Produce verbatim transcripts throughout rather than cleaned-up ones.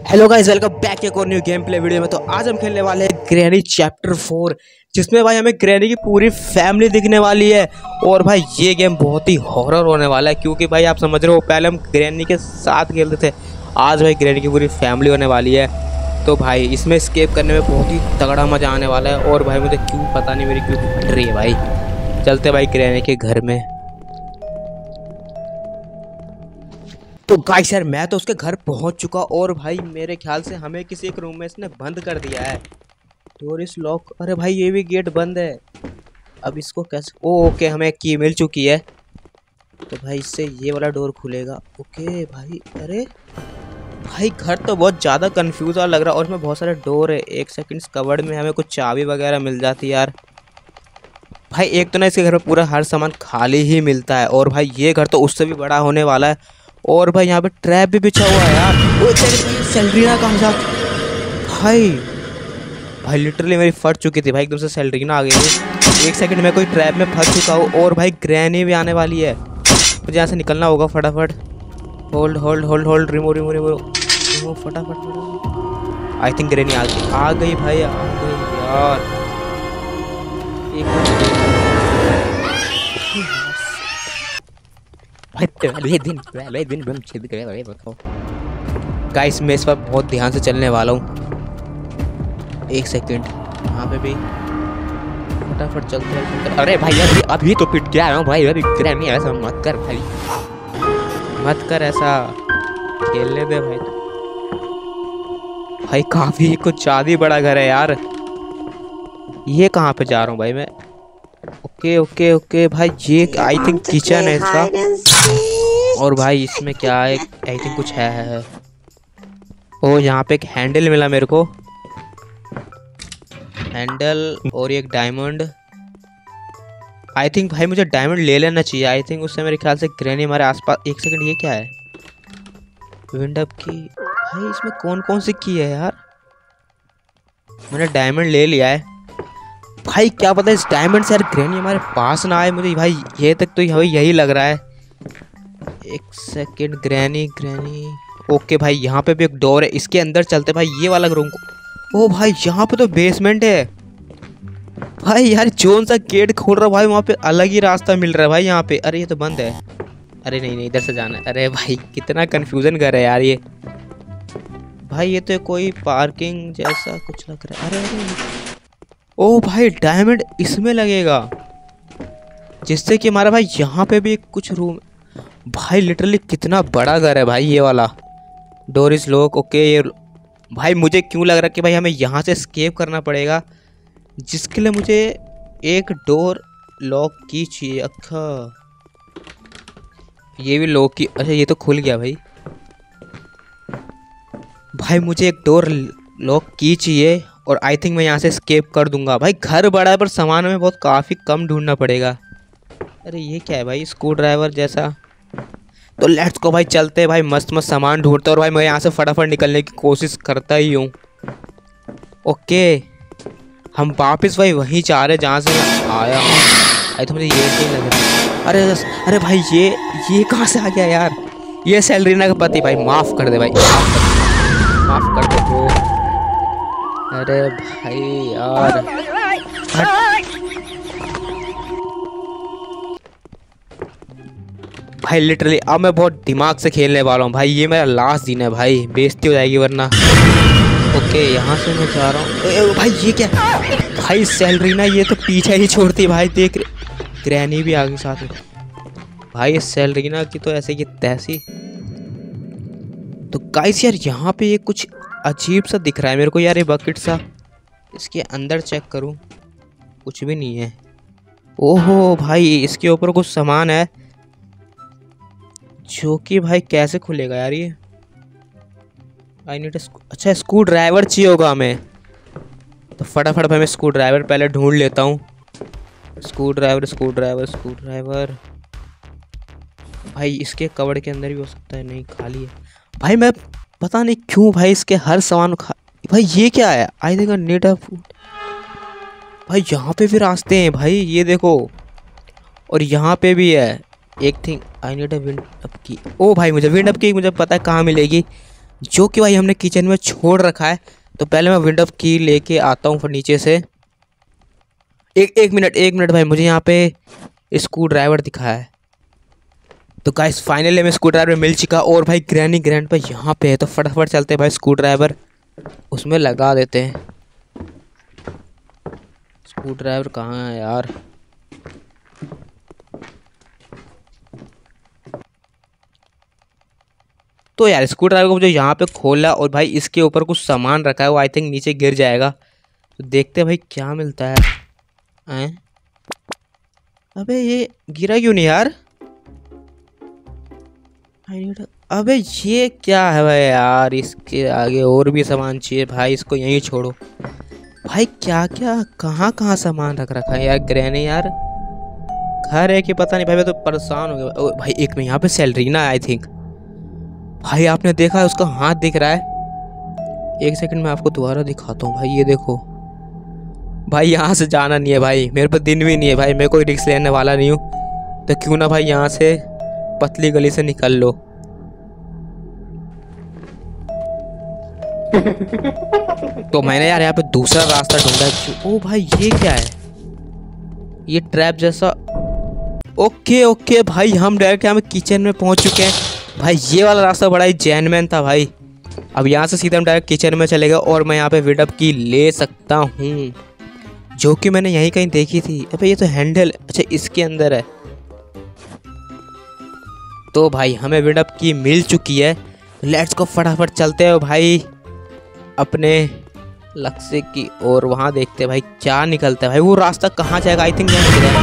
Hello guys, welcome back एक और new game play video में। तो आज हम खेलने वाले हैं ग्रैनी चैप्टर फोर, जिसमें भाई हमें ग्रैनी की पूरी फैमिली दिखने वाली है। और भाई ये गेम बहुत ही हॉरर होने वाला है, क्योंकि भाई आप समझ रहे हो पहले हम ग्रैनी के साथ खेलते थे, आज भाई ग्रैनी की पूरी फैमिली होने वाली है। तो भाई इसमें स्केप करने में बहुत ही तगड़ा मज़ा आने वाला है। और भाई मुझे क्यों पता नहीं मेरी क्यों फट रही है भाई। चलते भाई ग्रैनी के घर में। तो गाइस यार मैं तो उसके घर पहुंच चुका, और भाई मेरे ख्याल से हमें किसी एक रूम में इसने बंद कर दिया है। डोर इस लॉक। अरे भाई ये भी गेट बंद है। अब इसको कैसे? ओ ओके, हमें एक की मिल चुकी है। तो भाई इससे ये वाला डोर खुलेगा। ओके भाई। अरे भाई घर तो बहुत ज़्यादा कंफ्यूज लग रहा है, और इसमें बहुत सारे डोर है। एक सेकंड, कवर्ड में हमें कुछ चाबी वगैरह मिल जाती है यार। भाई एक तो ना इसके घर में पूरा हर सामान खाली ही मिलता है, और भाई ये घर तो उससे भी बड़ा होने वाला है। और भाई यहाँ पे ट्रैप भी बिछा हुआ है यार। वो सेल्ड्रीना कहाँ जा? भाई भाई लिटरली मेरी फट चुकी थी भाई, एकदम से सेल्ड्रीना आ गई थी। एक सेकंड में कोई ट्रैप में फंस चुका हूँ, और भाई ग्रैनी भी आने वाली है। मुझे यहाँ से निकलना होगा फटाफट। Hold hold hold hold remove remove remove remove फटाफट फटाफट। आई थिंक ग्रैनी आ गई आ गई भाई आ गई यार। एक पहले दिन पहले दिन बम छिद गए भाई। बताओ गाइस, मैं इस पर बहुत ध्यान से चलने वाला हूँ। एक सेकंड, यहाँ पे भी फटाफट चलते हैं। अरे भाई अभी अभी तो पिट गया हूँ भाई। अभी ग्रैनी ऐसा मत कर भाई, मत कर ऐसा, खेलने दे भाई। भाई काफी कुछ ज़्यादा ही बड़ा घर है यार। ये कहाँ पे जा रहा हूँ भाई मैं? ओके ओके ओके भाई, ये आई थिंक किचन है इसका। और भाई इसमें क्या है? आई थिंक कुछ है, है, है। ओ यहाँ पे एक हैंडल मिला मेरे को, हैंडल और एक डायमंड। आई थिंक भाई मुझे डायमंड ले लेना चाहिए। आई थिंक उससे मेरे ख्याल से ग्रैनी हमारे आसपास। एक सेकंड, ये क्या है? विंडअप की। भाई इसमें कौन कौन सी की है यार? मैंने डायमंड ले लिया है भाई। क्या पता इस डायमंड से यार ग्रैनी हमारे पास ना आए। मुझे भाई ये तक तो यही लग रहा है। एक सेकंड, ग्रैनी ग्रैनी। ओके भाई यहाँ पे भी एक डोर है, इसके अंदर चलते भाई ये वाला रूम को। ओ भाई यहाँ पे तो बेसमेंट है भाई। यार जोन सा गेट खोल रहा भाई, वहाँ पे अलग ही रास्ता मिल रहा है भाई यहाँ पे। अरे ये तो बंद है। अरे नहीं नहीं, इधर से जाना है। अरे भाई कितना कन्फ्यूजन कर रहा है यार ये। भाई ये तो कोई पार्किंग जैसा कुछ लग रहा है। अरे अरे ओ भाई डायमंड इसमें लगेगा, जिससे कि हमारा भाई यहाँ पे भी कुछ रूम। भाई लिटरली कितना बड़ा घर है भाई ये वाला। Door is lock. ओके ये भाई मुझे क्यों लग रहा है कि भाई हमें यहाँ से एस्केप करना पड़ेगा, जिसके लिए मुझे एक डोर लॉक की चाहिए। अच्छा ये भी लॉक की। अच्छा ये तो खुल गया भाई। भाई मुझे एक डोर लॉक की चाहिए, और आई थिंक मैं यहाँ से स्केप कर दूंगा। भाई घर बड़ा है पर सामान में बहुत काफ़ी कम ढूंढना पड़ेगा। अरे ये क्या है भाई? स्क्रू ड्राइवर जैसा। तो लेट्स को भाई, चलते हैं भाई, मस्त मस्त सामान ढूंढते। और भाई मैं यहाँ से फटाफट निकलने की कोशिश करता ही हूँ। ओके हम वापस भाई वहीं जा रहे जहाँ से आया हूँ। आई तो मुझे ये सही लग रहा है। अरे अरे भाई ये ये कहाँ से आ गया यार? ये सेल्ड्रीना का पति। भाई माफ़ कर दे भाई, माफ़ कर दे वो। अरे भाई यार भाई लिटरली अब मैं बहुत दिमाग से खेलने वाला हूँ भाई। ये मेरा लास्ट दिन है भाई, बेइज्जती हो जाएगी वरना। ओके यहाँ से मैं जा रहा हूँ। भाई ये क्या? भाई सेल्ड्रीना ये तो पीछे ही छोड़ती भाई। देख ग्रैनी भी आ गई साथ में भाई। सेल्ड्रीना की तो ऐसे की तैसी। तो गाइस यार यहाँ पे ये कुछ अजीब सा दिख रहा है मेरे को यार, ये बकेट सा। इसके अंदर चेक करूं, कुछ भी नहीं है। ओहो भाई इसके ऊपर कुछ सामान है, जो कि भाई कैसे खुलेगा यार ये? I need. अच्छा स्क्रू ड्राइवर चाहिए होगा हमें, तो फटाफट मैं स्क्रू ड्राइवर पहले ढूंढ लेता हूँ। Screwdriver screwdriver screwdriver. भाई इसके कवर के अंदर भी हो सकता है। नहीं खाली है भाई। मैं पता नहीं क्यों भाई इसके हर सामान खा। भाई ये क्या है? I think need food. भाई यहाँ पे भी रास्ते हैं भाई, ये देखो। और यहाँ पे भी है एक thing. I need a wind up की। ओ भाई मुझे विंड अप की मुझे पता है कहाँ मिलेगी। जो कि भाई हमने किचन में छोड़ रखा है। तो पहले मैं विंडो की लेके आता हूँ फिर नीचे से। एक एक मिनट एक मिनट भाई, मुझे यहाँ पे स्क्रू ड्राइवर दिखा है। तो गाइस फाइनली हमें स्क्रू ड्राइवर मिल चुका और भाई ग्रैनी ग्रैंड पर यहाँ पे है। तो फटाफट चलते हैं भाई, स्क्रू ड्राइवर उसमें लगा देते हैं। स्क्रू ड्राइवर कहाँ है यार? तो यार स्क्रू ड्राइवर को मुझे यहाँ पे खोला और भाई इसके ऊपर कुछ सामान रखा है, वो आई थिंक नीचे गिर जाएगा। तो देखते हैं भाई क्या मिलता है। हैं? अबे ये गिरा क्यों नहीं यार? अबे ये क्या है भाई यार? इसके आगे और भी सामान चाहिए भाई, इसको यहीं छोड़ो भाई। क्या क्या कहाँ कहाँ सामान रख रखा है यार ग्रैनी यार? घर है कि पता नहीं भाई, मैं तो परेशान हो गया भाई। एक में यहाँ पे सैलरीना है आई थिंक। भाई आपने देखा है उसका हाथ दिख रहा है। एक सेकंड में आपको दोबारा दिखाता हूँ भाई, ये देखो भाई। यहाँ से जाना नहीं है भाई, मेरे पर दिन भी नहीं है भाई, मैं कोई रिस्क लेने वाला नहीं हूँ। तो क्यों ना भाई यहाँ से पतली गली से निकल लो। तो मैंने यार यहाँ पे दूसरा रास्ता ढूंढा है। ओ भाई ये क्या है? ये ट्रैप जैसा। ओके ओके भाई, हम डायरेक्ट यहाँ पे किचन में पहुंच चुके हैं भाई। ये वाला रास्ता बड़ा ही जैनमैन था भाई। अब यहाँ से सीधा हम डायरेक्ट किचन में चले गए और मैं यहाँ पे विडअप की ले सकता हूँ, जो कि मैंने यहीं कहीं देखी थी। अबे ये तो हैंडल, अच्छा इसके अंदर है। तो भाई हमें विडअप की मिल चुकी है। लेट्स को फटाफट चलते हैं भाई अपने लक्ष्य की और वहाँ देखते हैं भाई क्या निकलता है। भाई वो रास्ता कहाँ जाएगा? आई थिंक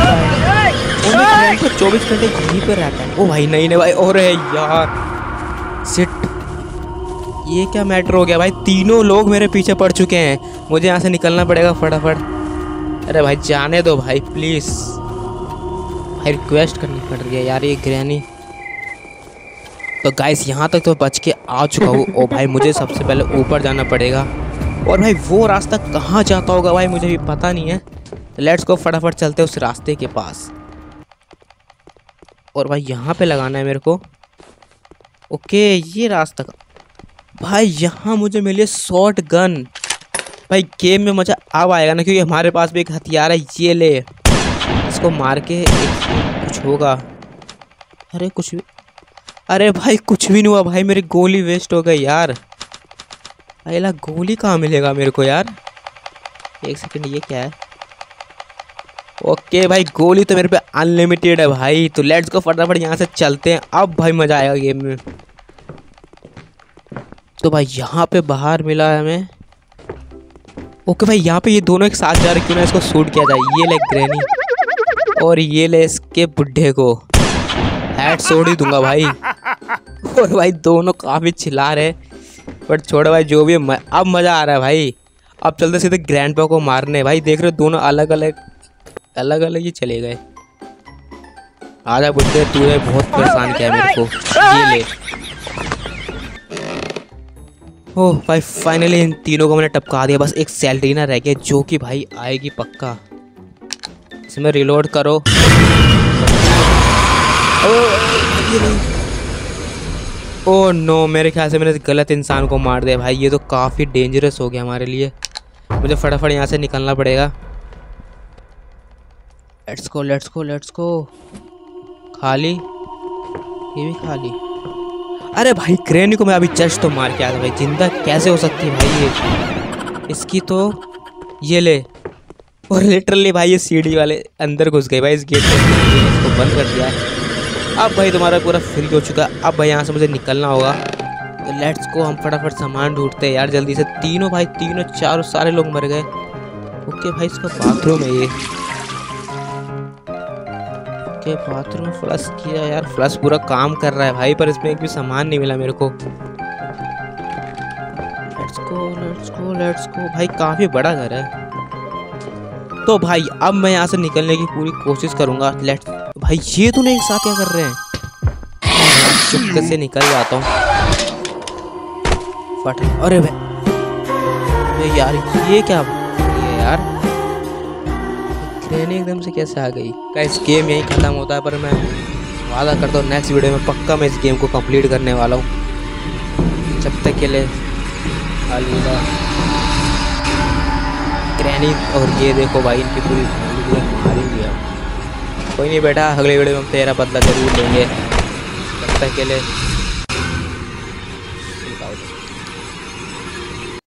चौबीस घंटे यहीं पे रहता है। ओ भाई नहीं नहीं भाई, और है यार सिट। ये क्या मैटर हो गया भाई? तीनों लोग मेरे पीछे पड़ चुके हैं, मुझे यहाँ से निकलना पड़ेगा फटाफट। अरे भाई जाने दो भाई प्लीज़, भाई रिक्वेस्ट करनी पड़ रही है यार ये ग्रैनी। तो गाइस यहाँ तक तो बच के आ चुका हूँ। ओ भाई मुझे सबसे पहले ऊपर जाना पड़ेगा और भाई वो रास्ता कहाँ जाता होगा भाई मुझे भी पता नहीं है। लेट्स गो फटाफट चलते हैं उस रास्ते के पास। और भाई यहाँ पे लगाना है मेरे को। ओके ये रास्ता भाई, यहाँ मुझे मिली शॉर्ट गन। भाई गेम में मज़ा अब आएगा ना, क्योंकि हमारे पास भी एक हथियार है। ये ले, इसको मार के कुछ होगा। अरे कुछ भी, अरे भाई कुछ भी नहीं हुआ भाई, मेरी गोली वेस्ट हो गई यार। अला गोली कहाँ मिलेगा मेरे को यार? एक सेकंड, ये क्या है? ओके भाई गोली तो मेरे पे अनलिमिटेड है भाई। तो लेट्स गो फटाफट यहाँ से चलते हैं, अब भाई मज़ा आएगा गेम में। तो भाई यहाँ पे बाहर मिला है हमें। ओके भाई यहाँ पे ये दोनों एक साथ जा रहे, क्यों ना इसको शूट किया जाए। ये ले ग्रैनी और ये ले इसके बुढ़े को हेड शॉट ही दूंगा भाई। और भाई दोनों काफ़ी चिल्ला रहे, बट छोड़ो भाई जो भी है, अब मज़ा आ रहा है भाई। अब चलते सीधे ग्रैंडपा को मारने। भाई देख रहे हो दोनों अलग अलग अलग अलग ही चले गए। आजा बुढ़े, तूने बहुत परेशान किया मेरे को। ये ले। ओह भाई फाइनली इन तीनों को मैंने टपका दिया। बस एक सैलरीना रह गया जो कि भाई आएगी पक्का। इसमें रिलोड करो। ओह नो, मेरे ख्याल से मैंने गलत इंसान को मार दिया भाई। ये तो काफ़ी डेंजरस हो गया हमारे लिए। मुझे फटाफट यहाँ से निकलना पड़ेगा। Let's go let's go let's go. खाली, ये भी खाली। अरे भाई ग्रैनी को मैं अभी जस्ट तो मार के आया था भाई। जिंदा कैसे हो सकती है भाई ये? इसकी तो ये ले। और लिटरली भाई ये सीढ़ी वाले अंदर घुस गए भाई इस गेट पे। इसको बंद कर दिया है। अब भाई तुम्हारा पूरा फ्री हो चुका है। अब भाई यहाँ से मुझे निकलना होगा। तो लेट्स को हम फटाफट सामान ढूंढते हैं यार जल्दी से। तीनों भाई तीनों चारों सारे लोग मर गए। ओके भाई इसका बाथरूम है ये। ओके बाथरूम फ्लश किया यार, फ्लश पूरा काम कर रहा है भाई, पर इसमें एक भी सामान नहीं मिला मेरे को। Let's go let's go let's go. भाई काफ़ी बड़ा घर है। तो भाई अब मैं यहाँ से निकलने की पूरी कोशिश करूँगा। लेट्स भाई ये तो नहीं एक साथ क्या कर रहे हैं? चुपके से निकल जाता हूँ फट। अरे भाई यार ये क्या ये यार? ट्रेन एकदम से कैसे आ गई? गाइस गेम यहीं ख़त्म होता है, पर मैं वादा करता हूँ नेक्स्ट वीडियो में पक्का मैं इस गेम को कंप्लीट करने वाला हूँ। जब तक के लिए अलविदा ग्रैनी। और ये देखो भाई इनकी पूरी फैमिली मारी दिया। कोई नहीं बेटा, अगले वीडियो में हम तेरा बदला जरूर लेंगे। तब तक के लिए